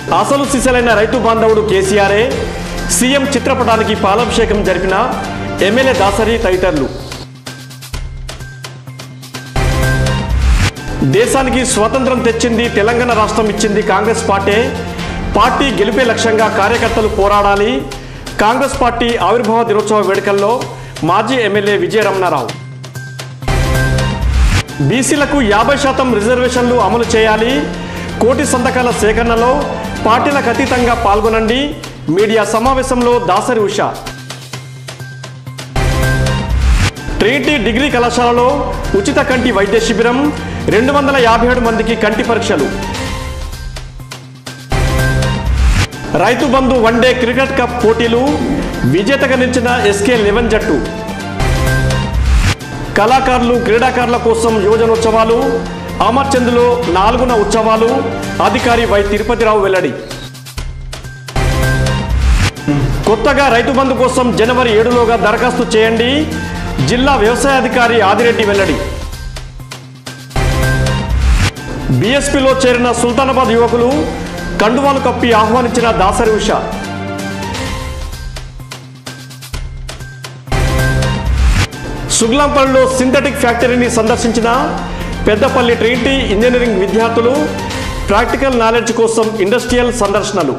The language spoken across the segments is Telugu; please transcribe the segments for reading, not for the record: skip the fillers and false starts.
అసలు సిసలైన రైతు బాంధవుడు కేసీఆరే, సీఎం చిత్రపటానికి పాలాభిషేకం జరిపిన ఎమ్మెల్యే దాసరి తదితరులు. దేశానికి స్వాతంత్రం తెచ్చింది తెలంగాణ రాష్ట్రం ఇచ్చింది కాంగ్రెస్ పార్టీ గెలిపే లక్ష్యంగా కార్యకర్తలు పోరాడాలి. కాంగ్రెస్ పార్టీ ఆవిర్భావ దినోత్సవ వేడుకల్లో మాజీ ఎమ్మెల్యే విజయరమణారావు. బీసీలకు 50% రిజర్వేషన్లు అమలు చేయాలి. కోటి సంతకాల సేకరణలో పార్టీలకు అతీతంగా పాల్గొనండి. మీడియా సమావేశంలో దాసరి ఉష. ట్రినిటీ డిగ్రీ కళాశాలలో ఉచిత కంటి వైద్య శిబిరం, 257 మందికి కంటి పరీక్షలు. Rythu Bandhu one day cricket cup పోటీలు, విజేతగా నిలిచిన SK11 జట్టు. కళాకారులు క్రీడాకారుల కోసం యువజనోత్సవాలు, అమర్చంద్లో 4వ ఉత్సవాలు. అధికారి వై తిరుపతిరావు వెల్లడి. కొత్తగా రైతు బంధు కోసం జనవరి 7లోగా దరఖాస్తు చేయండి. జిల్లా వ్యవసాయాధికారి ఆదిరెడ్డి వెల్లడి. బీఎస్పీలో చేరిన సుల్తానాబాద్ యువకులు కండువాలు కప్పి ఆహ్వానించిన దాసరి ఉష. సుగ్లాంపల్లిలో సింథటిక్ ఫ్యాక్టరీని సందర్శించిన పెద్దపల్లి ట్రినిటీ ఇంజనీరింగ్ విద్యార్థులు. ప్రాక్టికల్ నాలెడ్జ్ కోసం ఇండస్ట్రియల్ సందర్శనలు.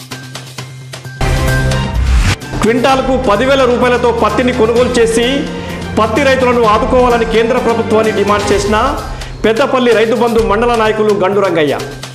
క్వింటాల్కు 10,000 రూపాయలతో పత్తిని కొనుగోలు చేసి పత్తి రైతులను ఆదుకోవాలని కేంద్ర ప్రభుత్వాన్ని డిమాండ్ చేసిన పెద్దపల్లి రైతు బంధు మండల నాయకులు గండు రంగయ్య.